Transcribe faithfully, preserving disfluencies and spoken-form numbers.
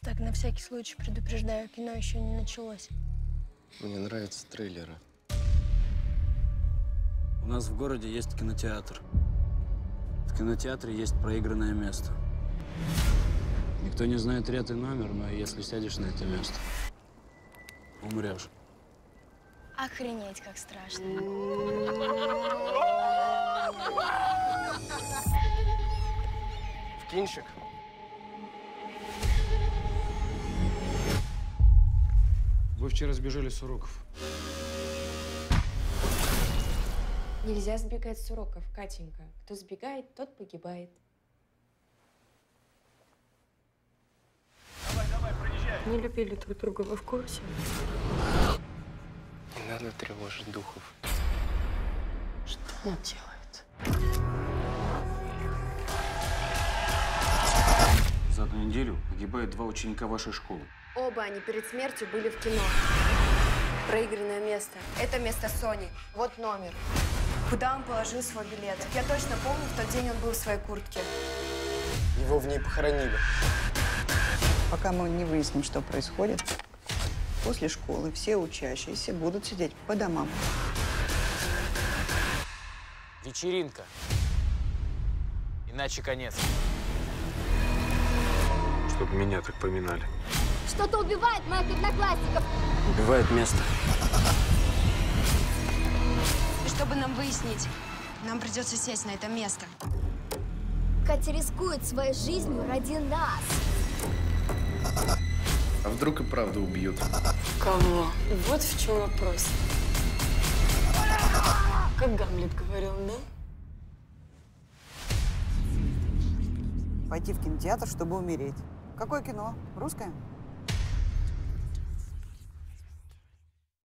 Так, на всякий случай предупреждаю, кино еще не началось. Мне нравятся трейлеры. У нас в городе есть кинотеатр. В кинотеатре есть проигранное место. Никто не знает ряд и номер, но если сядешь на это место, умрешь. Охренеть, как страшно. В кинчик. Вы вчера сбежали с уроков. Нельзя сбегать с уроков, Катенька. Кто сбегает, тот погибает. Давай, давай, проезжай. Не любили друг друга, вы в курсе? Не надо тревожить духов. Что она делает? За одну неделю погибают два ученика вашей школы. Оба они перед смертью были в кино. Проигранное место. Это место Сони. Вот номер. Куда он положил свой билет? Я точно помню, в тот день он был в своей куртке. Его в ней похоронили. Пока мы не выясним, что происходит, после школы все учащиеся будут сидеть по домам. Вечеринка. Иначе конец. Чтоб меня так поминали. Что-то убивает моих одноклассников. Убивает место. И чтобы нам выяснить, нам придется сесть на это место. Катя рискует своей жизнью ради нас. А вдруг и правда убьют? Кого? Вот в чем вопрос. Как Гамлет говорил, да? Пойти в кинотеатр, чтобы умереть. Какое кино? Русское?